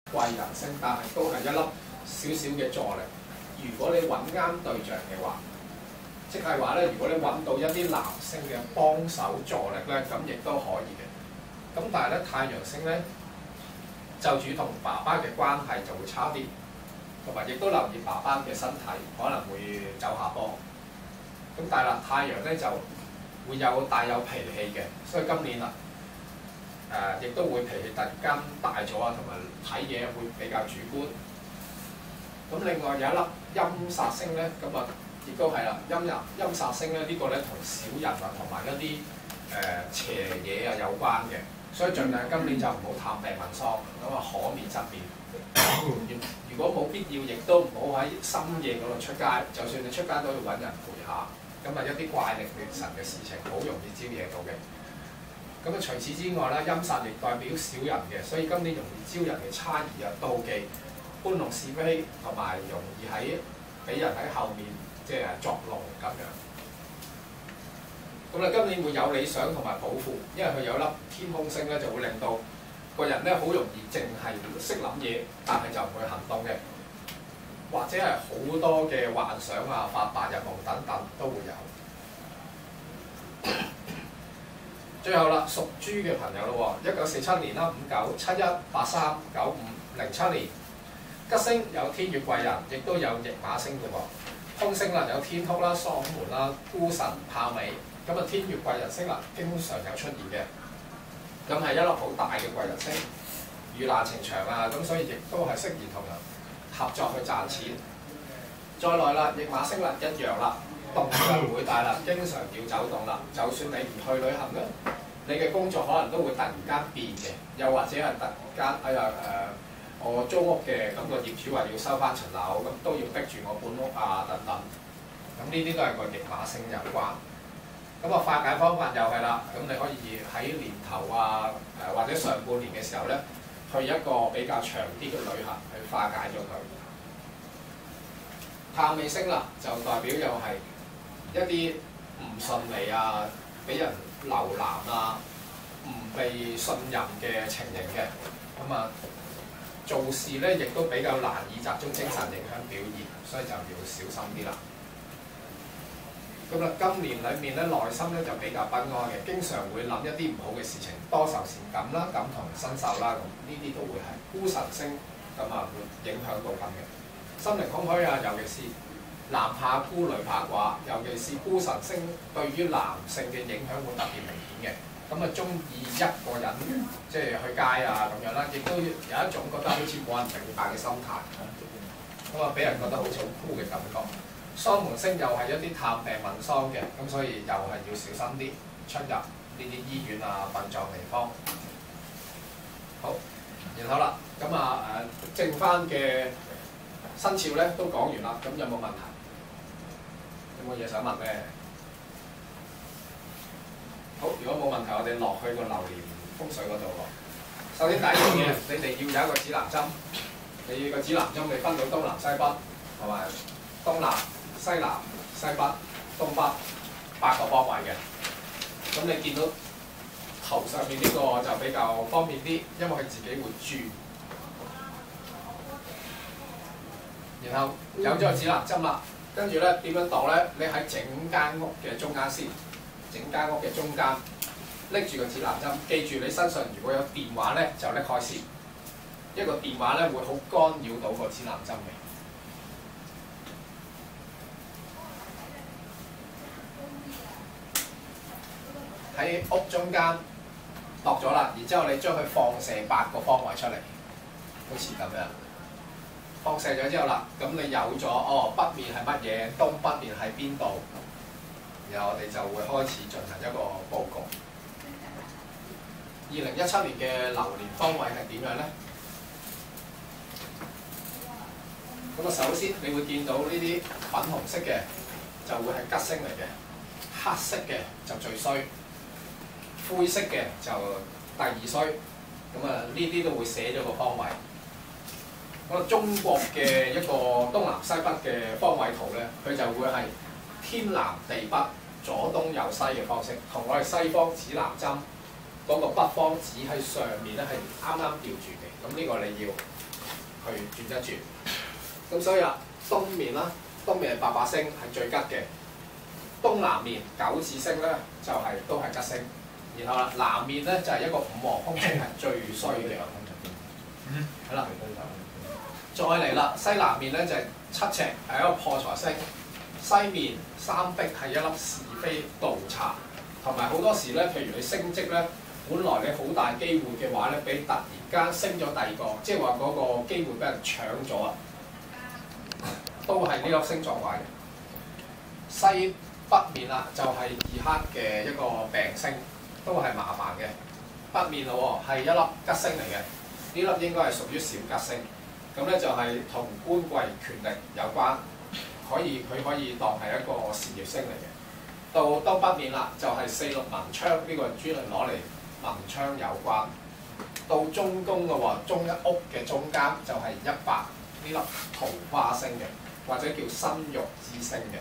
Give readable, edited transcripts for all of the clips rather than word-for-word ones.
貴人星，但係都係一粒少少嘅助力。如果你揾啱對象嘅話，即係話咧，如果你揾到一啲男星嘅幫手助力咧，咁亦都可以嘅。咁但係咧，太陽星咧，就主同爸爸嘅關係就會差啲，同埋亦都留意爸爸嘅身體可能會走下坡。咁但係啦，太陽咧就會帶有脾氣嘅，所以今年啊亦都會脾氣突然間大咗啊，同埋睇嘢會比較主觀。咁另外有一粒陰煞星咧，咁啊亦都係啦，陰煞星咧呢個咧同小人啊同埋一啲邪嘢啊有關嘅，所以盡量今年就唔好探病問喪，咁啊可免則免。如果冇必要，亦都唔好喺深夜嗰度出街，就算你出街都要揾人陪下。咁啊一啲怪力亂神嘅事情好容易招惹到嘅。咁啊除此之外咧，陰煞亦代表小人嘅，所以今年容易招人嘅猜疑啊、妒忌、搬弄是非，同埋容易俾人喺後面即係作弄咁樣。咁咧今年會有理想同埋抱負，因為佢有粒天空星咧，就會令到個人咧好容易淨係識諗嘢，但係就唔會行動嘅，或者係好多嘅幻想啊、發白日夢等等都會有。最後啦，屬豬嘅朋友咯喎，1947年啦，59、71、83、95、07年，吉星有天月貴人，亦都有驛馬星嘅喎。空星啦有天哭啦、喪門啦、孤神、豹尾，咁啊天月貴人星啦，經常有出現嘅。咁係一粒好大嘅貴人星，遇難情長啊，咁所以亦都係適宜同人合作去賺錢。再來啦，驛馬星啦一樣啦，動量會大啦，經常要走動啦。就算你唔去旅行咧，你嘅工作可能都會突然間變嘅，又或者係突然間我租屋嘅，咁個業主話要收翻層樓，咁都要逼住我搬屋啊等等。咁呢啲都係個驛馬星有關。咁啊化解方法又係啦，咁你可以喺年頭啊或者上半年嘅時候咧，去一個比較長啲嘅旅行去化解咗佢。豹尾星啦，就代表又係一啲唔順利啊，俾人留難啊，唔被信任嘅情形嘅。咁啊做事咧亦都比較難以集中精神，影響表現，所以就要小心啲啦。咁啦，今年裏面咧內心咧就比較不安嘅，經常會諗一啲唔好嘅事情，多愁善感啦，感同身受啦，咁呢啲都會係孤神星，咁啊會影響到咁嘅。心靈空虛啊，尤其是男怕孤女怕寡，尤其是孤神星對於男性嘅影響會特別明顯嘅。咁啊中意一個人即係去街啊咁樣啦，亦都有一種覺得好似冇人明白嘅心態，咁啊俾人覺得好似好酷嘅感覺。喪門星又係一啲探病問喪嘅，咁所以又係要小心啲出入呢啲醫院啊、殯葬地方。好，然後啦，咁啊剩翻嘅生肖咧都講完啦，咁有冇問題？有冇嘢想問咧？好，如果冇問題，我哋落去個流年風水嗰度喎。首先第一樣嘢，你哋要有一個指南針，你個指南針你分到東南西北同埋東南、西南、西北、東北8個方位嘅。咁你見到頭上面呢個就比較方便啲，因為佢自己會轉。然後有咗個指南針啦，跟住咧點樣度咧？你喺整間屋嘅中間先，整間屋嘅中間拎住個指南針，記住你身上如果有電話咧就拎開先，一個電話咧會好干擾到個指南針嘅。喺屋中間度咗啦，然之後你將佢放射8個方位出嚟，好似咁樣。放射咗之後啦，咁你有咗北面係乜嘢，東北面喺邊度，然後我哋就會開始進行一個報告。2017年嘅流年方位係點樣咧？咁啊，首先你會見到呢啲粉紅色嘅就會係吉星嚟嘅，黑色嘅就最衰，灰色嘅就第二衰。咁啊，呢啲都會寫咗個方位。咁中國嘅一個東南西北嘅方位圖咧，佢就會係天南地北、左東右西嘅方式，同我哋西方指南針嗰個北方指喺上面咧係啱啱調轉嘅。咁呢個你要去轉一轉。咁所以啦，東面啦，東面係8把星係最吉嘅，東南面9紫星咧就都係吉星。然後啦，南面咧就係一個5黃空星係最衰嘅。係啦，再嚟啦，西南面咧就係7赤係一個破財星，西面3碧係一粒是非盜賊，同埋好多時咧，譬如你升職咧，本來你好大機會嘅話咧，俾突然間升咗第二個，即係話嗰個機會俾人搶咗啊，都係呢粒星撞壞嘅。西北面啦，就係2黑嘅一個病星。都係麻煩嘅，北面咯喎係一粒吉星嚟嘅，呢粒應該係屬於小吉星，咁咧就係同官貴權力有關，佢可以當係一個事業星嚟嘅。到東北面啦，就係46文昌，呢個專係攞嚟文昌有關。到中宮嘅喎，中一屋嘅中間就係100呢粒桃花星嘅，或者叫生育之星嘅。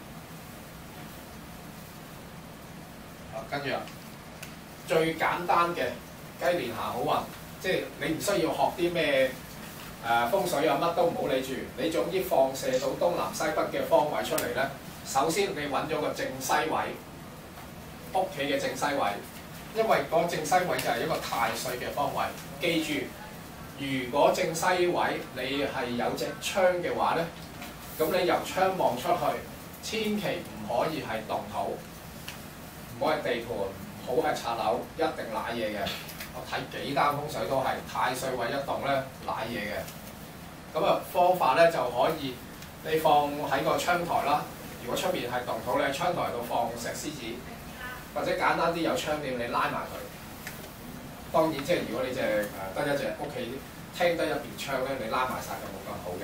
好，跟住啊。最簡單嘅雞年行好運，即係你唔需要學啲咩風水啊，乜都唔好理住。你總之放射到東南西北嘅方位出嚟咧，首先你揾咗個正西位，屋企嘅正西位，因為嗰個正西位就係一個太歲嘅方位。記住，如果正西位你係有隻窗嘅話咧，咁你由窗望出去，千祈唔可以係動土，唔好係地盤。好係拆樓，一定賴嘢嘅。我睇幾單風水都係太歲位一動咧，賴嘢嘅。咁啊方法咧就可以，你放喺個窗台啦。如果出面係動土咧，窗台度放石獅子，或者簡單啲有窗簾你拉埋佢。當然即係如果你得一隻屋企廳得一邊窗咧，你拉埋晒就冇咁好嘅。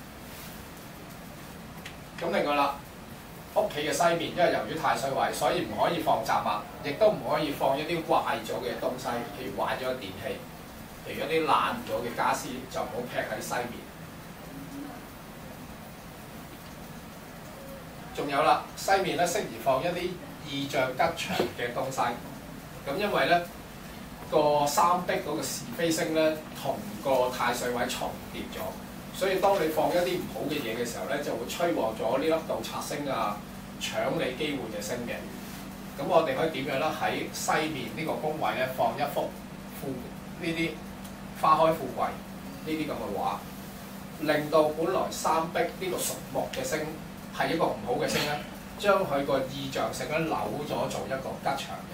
咁另外啦。屋企嘅西面，因為由於太歲位，所以唔可以放雜物，亦都唔可以放一啲壞咗嘅東西，譬如壞咗嘅電器，譬如一啲爛咗嘅傢俬，就唔好劈喺西面。仲有啦，西面咧適宜放一啲意象吉祥嘅東西。咁因為咧個3碧嗰個是非星咧同個太歲位重疊咗。所以當你放一啲唔好嘅嘢嘅時候咧，就會催旺咗呢粒盜賊星啊，搶你機會嘅星嘅。咁我哋可以點樣咧？喺西面呢個宮位咧，放一幅呢啲花開富貴呢啲咁嘅畫，令到本來3碧呢個屬木嘅星係一個唔好嘅星咧，將佢個意象性咧扭咗做一個吉祥嘅。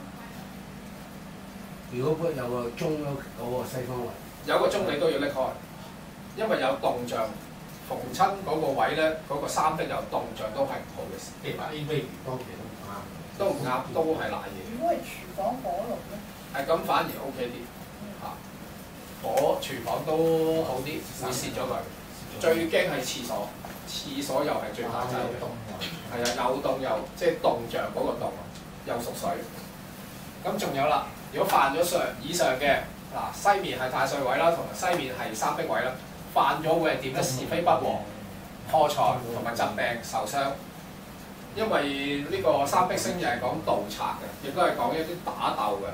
如果有個鐘嗰個西方位， 有個鐘你都要拎開。因為有動象，逢親嗰個位咧，嗰個3碧有動象都係唔好嘅事。 你把 A 杯魚當其都唔啱，都係賴嘢。 如果係廚房火爐咧， 係咁反而 OK 啲嚇，廚房都好啲，會蝕咗佢。最驚係廁所，廁所又係最怕就係係啊，有動又即係動象嗰個動又屬水。咁仲有啦，如果犯咗以上嘅嗱，西面係太歲位啦，同埋西面係3碧位啦。犯咗會係點咧？是非不和、破財同埋疾病受傷。因為呢個3碧星又係講盜賊嘅，亦都係講一啲打鬥嘅。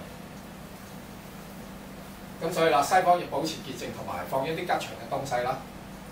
咁所以啦，西方要保持潔淨同埋放一啲吉祥嘅東西啦。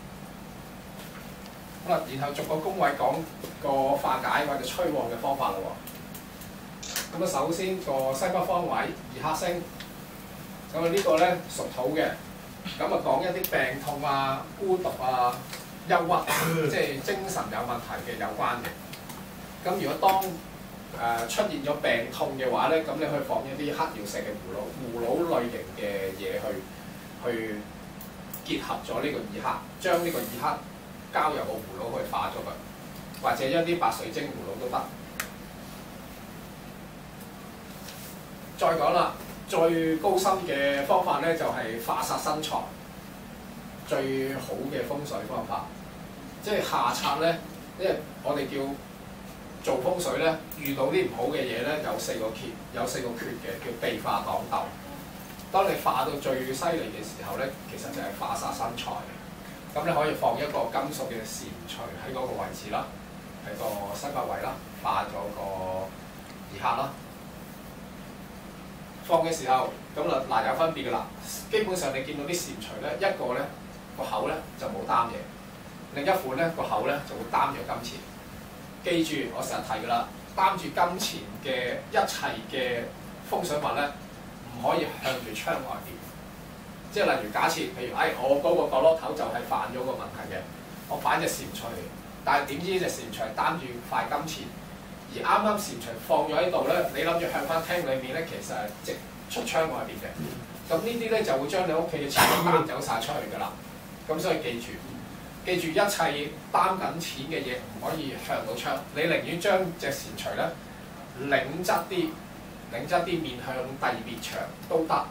好啦，然後逐個宮位講個化解或者催旺嘅方法啦喎。咁啊，首先個西北方位2黑星，咁啊呢個咧屬土嘅。咁啊講一啲病痛啊、孤獨啊、憂鬱，即係精神有問題嘅有關嘅。咁如果當出現咗病痛嘅話咧，咁你可以放一啲黑曜石嘅葫蘆類型嘅嘢去結合咗呢個2黑，將呢個2黑交入個葫蘆去化咗佢，或者一啲白水晶葫蘆都得。再講啦。最高深嘅方法咧，就係化煞生財，最好嘅風水方法。即係下策咧，因為我哋叫做風水咧，遇到啲唔好嘅嘢咧，有4個缺，有4個缺嘅，叫避化擋鬥。當你化到最犀利嘅時候咧，其實就係化煞生財。咁你可以放一個金屬嘅蟾蜍喺嗰個位置啦，喺個西北位啦，化咗個2黑啦。放嘅時候，咁嗱有分別㗎啦。基本上你見到啲蟾蜍咧，一個咧個口咧就冇擔嘢；另一款咧個口咧就會擔住金錢。記住我成日提㗎啦，擔住金錢嘅一切嘅風水物咧，唔可以向住窗外邊。即係例如假設，譬如我嗰個角落頭就係犯咗個問題嘅，我擺隻蟾蜍，但係點知隻蟾蜍擔住塊金錢，而啱啱蟾蜍放咗喺度咧，你諗住向翻廳裏面咧，其實係直出窗外邊嘅。咁呢啲咧就會將你屋企嘅錢擔走晒出去㗎啦。咁所以記住一切擔緊錢嘅嘢唔可以向到窗，你寧願將隻蟾蜍咧擰側啲面向第二邊牆都得。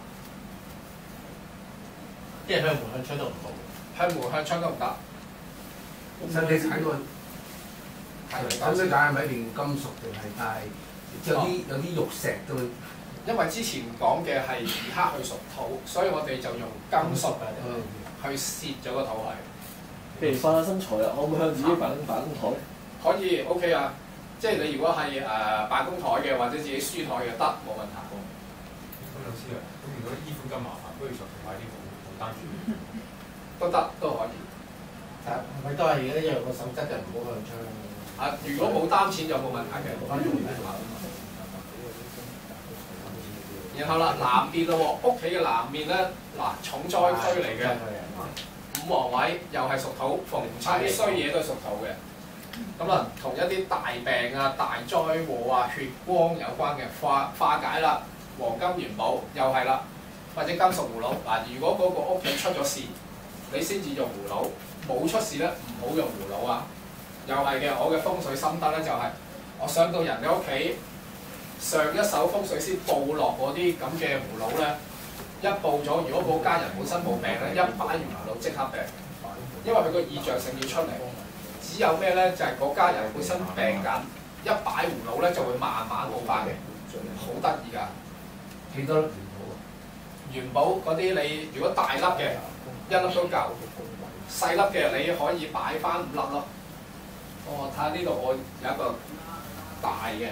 即係向門向窗都唔好， 向門向窗都唔得。 實際睇個咁樣解係咪一定金屬定係帶？有啲玉石都會。 因為之前講嘅係二黑去屬土，所以我哋就用金屬去蝕咗個土係。 譬如化下身材啊，可唔可以向自己辦公台？ 可以 OK 啊，即係你如果係辦公台嘅或者自己書台嘅得冇問題。 咁老師啊，咁如果衣款咁麻煩，不如就買啲冇擔住。 都得都可以。 但係咪都係一樣個守則就唔好向窗。 如果冇擔錢就冇問題嘅。然後啦，南面咯喎，屋企嘅南面咧，重災區嚟嘅，五黃位又係屬土，逢親啲衰嘢都係屬土嘅。咁啊，同一啲大病啊、大災禍啊、血光有關嘅化解啦，黃金元寶又係啦，或者金屬葫蘆。如果嗰個屋企出咗事，你先至用葫蘆；冇出事咧，唔好用葫蘆啊。又係嘅，我嘅風水心得咧就係、我上到人哋屋企。上一手風水師報落嗰啲咁嘅葫蘆咧，一報咗，如果嗰家人本身冇病咧，一擺完葫蘆即刻病，因為佢個意象性要出嚟。只有咩咧，就係、嗰家人本身病緊，一擺葫蘆咧就會慢慢好翻嘅，好得意㗎。 幾多粒元寶啊？ 元寶嗰啲你如果大粒嘅一粒都夠，細粒嘅你可以擺翻5粒咯。我睇下呢度我有一個大嘅。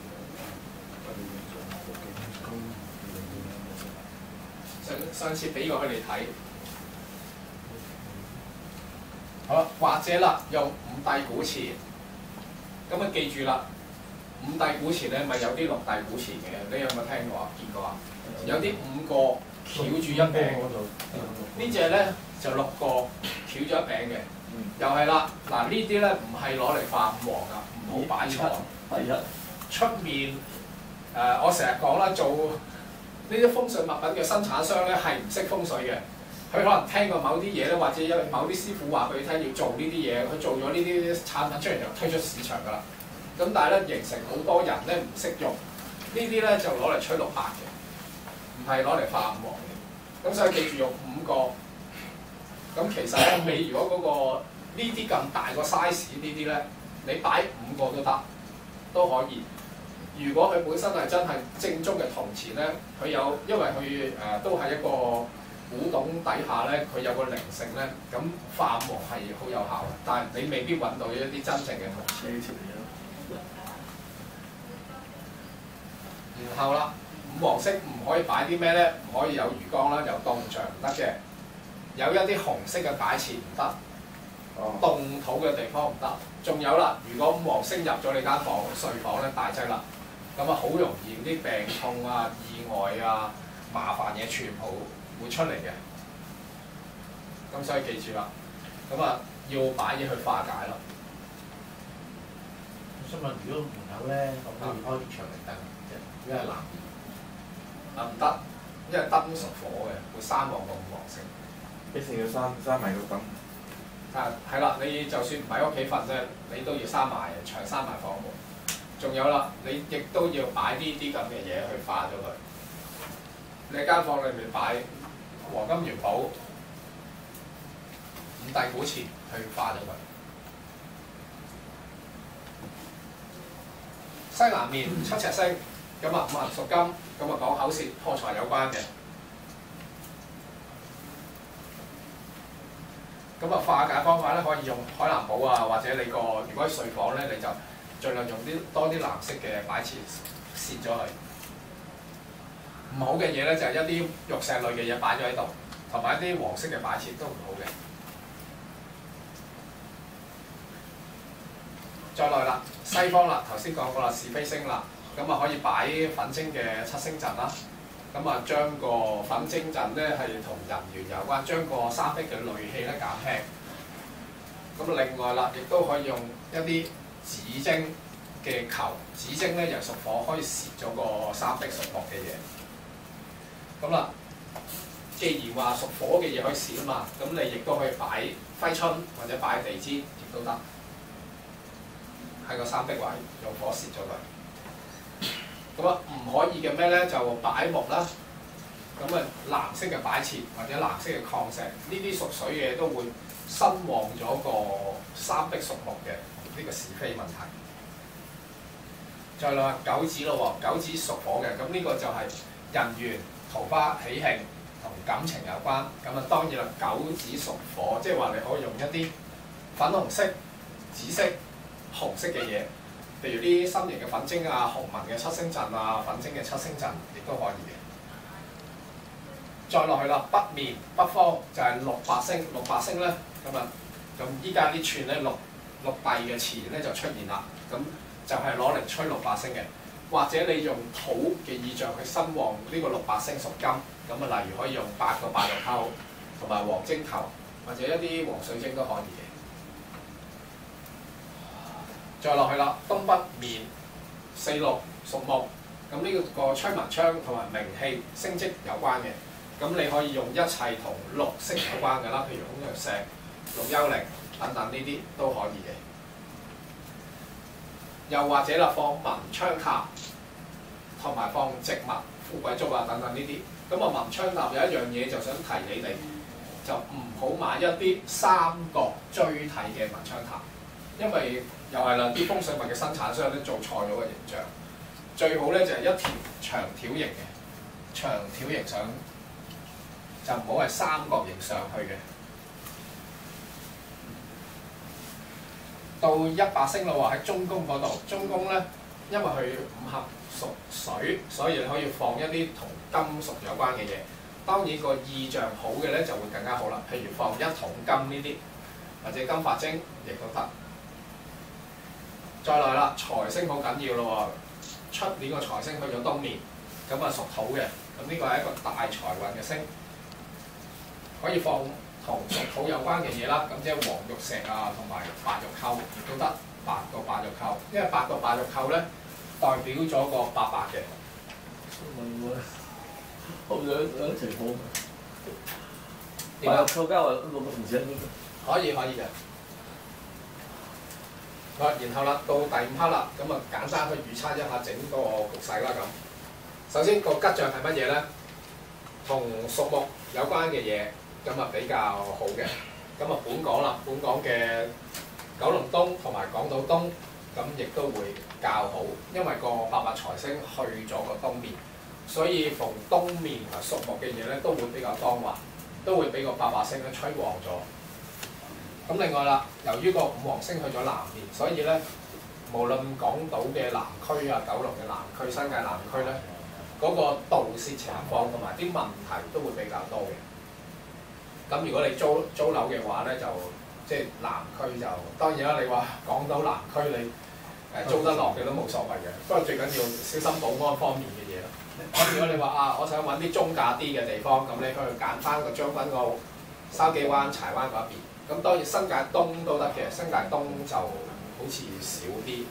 上次俾過佢哋睇，好啦，或者啦，用五帝古錢，咁啊記住啦，五帝古錢咧咪有啲六帝古錢嘅，你有冇聽過啊？見過啊？有啲5個翹住一餅，呢隻咧就6個翹咗一餅嘅，又係啦，嗱呢啲咧唔係攞嚟化五黃噶，唔好擺錯。 係啊， 出面我成日講啦，做呢啲風水物品嘅生產商咧係唔識風水嘅，佢可能聽過某啲嘢咧，或者有某啲師傅話俾佢聽要做呢啲嘢，佢做咗呢啲產品出嚟就推出市場㗎啦。咁但係咧形成好多人咧唔識用，呢啲咧就攞嚟吹綠白嘅，唔係攞嚟化五黃嘅。咁所以記住用5個。咁其實咧，你如果嗰個呢啲咁大個 size 呢啲咧，你擺5個都得，都可以。如果佢本身係真係正宗嘅銅錢咧，佢有因為佢都係一個古董底下咧，佢有個靈性咧，咁化五黃係好有效嘅，但係你未必揾到一啲真正嘅銅錢。然後啦，五黃色唔可以擺啲咩咧？唔可以有魚缸啦，有棟像唔得嘅，有一啲紅色嘅擺設唔得，動土嘅地方唔得。仲有啦，如果五黃星入咗你間房睡房咧，大劑啦。咁啊，好容易啲病痛啊、意外啊、麻煩嘢全部會出嚟嘅。咁所以記住啦，咁啊要擺嘢去化解咯。 我想問，如果門口咧，可唔可以開啲長明燈？因為南面唔得，因為燈屬火嘅，會生旺個五黃星。 一定要閂埋個燈。 係啦，你就算唔喺屋企瞓啫，你都要閂埋牆、閂埋房門。仲有啦，你亦都要擺呢啲咁嘅嘢去化咗佢。你間房裏面擺黃金元寶、五帝古錢去化咗佢。西南面7赤星，咁啊五行屬金，咁啊講口舌破財有關嘅。咁啊化解方法咧，可以用海南寶啊，或者你個如果喺睡房咧，你就盡量用多啲藍色嘅擺設蝕咗佢。唔好嘅嘢咧，就係一啲玉石類嘅嘢擺咗喺度， 同埋一啲黃色嘅擺設都唔好嘅。再來啦，西方啦，頭先講過啦，是非星啦，咁啊可以擺粉晶嘅七星陣啦。咁啊，將個粉晶陣咧係同人緣有關，將個三碧嘅戾氣咧減輕。咁另外啦，亦都可以用一啲紫晶嘅球，紫晶咧又屬火，可以攝咗個三碧屬木嘅嘢。咁啦，既然話屬火嘅嘢可以攝啊嘛，咁你亦都可以擺揮春或者擺地氈，亦都得。喺個三碧位用火攝咗佢。咁啊，唔可以嘅咩咧？就擺木啦。咁啊，藍色嘅擺設或者藍色嘅礦石，呢啲屬水嘅都會身旺咗個三碧屬木嘅呢個是非問題。再來九紫咯喎，九紫屬火嘅，咁呢個就係人緣、桃花、喜慶同感情有關。咁啊，當然啦，九紫屬火，即係話你可以用一啲粉紅色、紫色、紅色嘅嘢。譬如啲心形嘅粉晶啊、紅紋嘅七星陣啊、粉晶嘅七星陣，亦都可以嘅。再落去啦，北面北方就係六白星，六白星咧咁啊，咁依家啲串咧六帝嘅詞咧就出現啦，咁就係攞嚟吹六白星嘅，或者你用土嘅意象去身旺呢個六白星屬金，咁啊例如可以用8個白玉扣同埋黃晶球，或者一啲黃水晶都可以嘅。再落去啦，東北面四綠屬木，咁呢個吹文昌同埋名氣升職有關嘅，咁你可以用一切同綠色有關嘅啦，譬如孔雀石、綠幽靈等等呢啲都可以嘅。又或者啦，放文昌塔同埋放植物、富貴竹啊等等呢啲，咁啊文昌塔有一樣嘢就想提你哋，就唔好買一啲三角錐體嘅文昌塔，因為又係啦，啲風水物嘅生產商咧做錯咗個形象，最好咧就係一條長條形嘅，長條形上就唔好係三角形上去嘅。到一白星啦喎，喺中宮嗰度，中宮咧因為佢五行屬水，所以你可以放一啲同金屬有關嘅嘢。當然個意象好嘅咧就會更加好啦，譬如放一桶金呢啲，或者金髮晶亦都得。再來啦，財星好緊要咯喎，出年個財星去咗東面，咁啊屬土嘅，咁呢個係一個大財運嘅星，可以放同屬土有關嘅嘢啦，咁即係黃玉石啊，同埋白玉扣亦都得，8個白玉扣，因為8個白玉扣咧代表咗個88嘅。 我有情況。白玉扣加6個同時可以嘅。好，然後啦，到第5 part 啦，咁啊簡單去預測一下整個局勢啦咁。首先個吉象係乜嘢咧？同屬木有關嘅嘢，咁啊比較好嘅。咁啊本港啦，本港嘅九龍東同埋港島東，咁亦都會較好，因為個88財星去咗個東面，所以逢東面同埋屬木嘅嘢咧都會比較當華，都會俾個88星咧吹旺咗。咁另外啦，由於個5黃星去咗南面，所以咧無論港島嘅南區啊、九龍嘅南區、新界南區咧，嗰個盜竊情況同埋啲問題都會比較多嘅。咁如果你租樓嘅話咧，就即係南區就當然啦。你話港島南區你租得落嘅都冇所謂嘅，不過最緊要小心保安方面嘅嘢啦。咁如果你話啊，我想揾啲中價啲嘅地方，咁你可以揀翻個將軍澳、筲箕灣、柴灣嗰一邊。咁當然新界東都得嘅，新界東就好似少啲。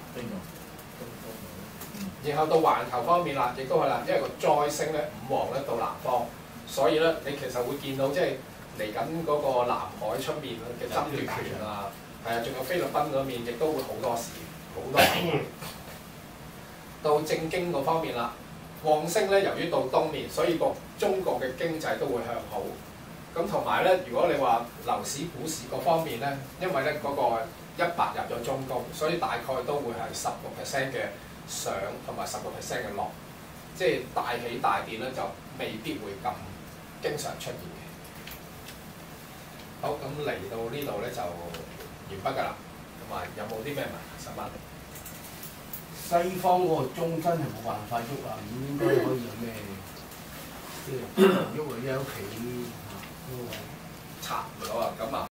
然後到環球方面啦，亦都係啦，因為個災星咧5黃咧到南方，所以咧你其實會見到即係嚟緊嗰個南海出面嘅爭奪權啊，係啊，仲有菲律賓嗰面亦都會好多事，好多事。到正經嗰方面啦，旺星咧由於到東面，所以個中國嘅經濟都會向好。咁同埋咧，如果你話樓市、股市嗰方面咧，因為咧嗰個18入咗中宮，所以大概都會係10% 嘅上同埋10% 嘅落，即係大起大跌咧就未必會咁經常出現嘅。好，咁嚟到呢度咧就完畢㗎啦。咁啊，有冇啲咩問題想問？ 西方嗰個鐘真係冇辦法喐啊，唔應該可以有咩即係喐啊，喺屋企。 拆咗啊，咁啊